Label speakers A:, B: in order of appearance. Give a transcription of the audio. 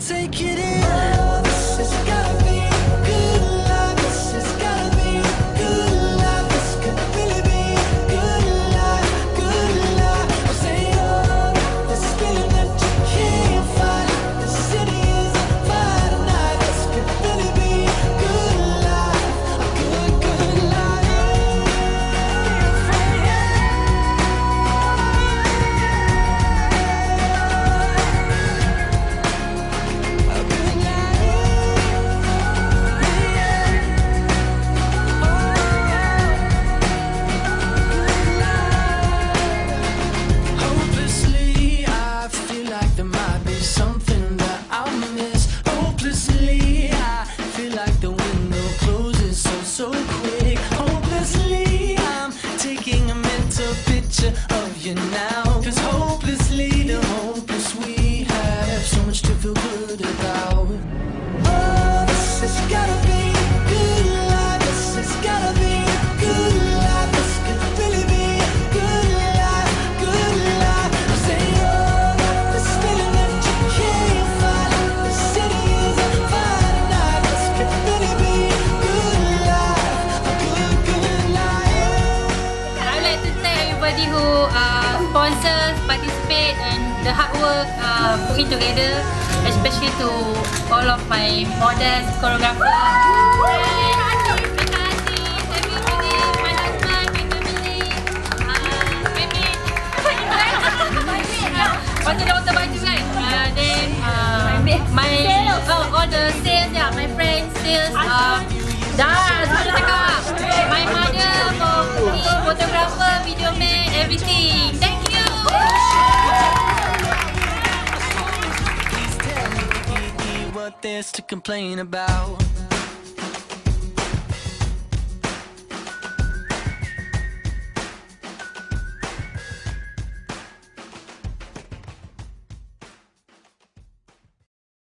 A: take it in. Oh, this has gotta be good life. This has gotta be good life. This could really be good life, good life. I say, oh, this feeling that you can't fight. The city is on fire tonight. This could really be good life, a good, good life. Hopelessly, I feel like there might be something that I'll miss. Hopelessly, I feel like the window closes so quick. Hopelessly, I'm taking a mental picture of you now. 'Cause hopelessly, the hopeless we have so much to feel good about. Oh, this has gotta be good life. This has gotta be good life. This could really be good life, good life. I say, oh, this feeling that you can't fight. The city is on fire tonight. This could really be good life, a good, good life.
B: I would like to thank everybody who sponsors, participate, and the hard work putting together, especially to all of my models, choreographers. Pasal doktor baju kan. Then all the sales, yeah, my friends sales. Dah, semua dah cakap. My mother, photographer, video man, everything. Thank you.
A: Please tell me what there's to complain about.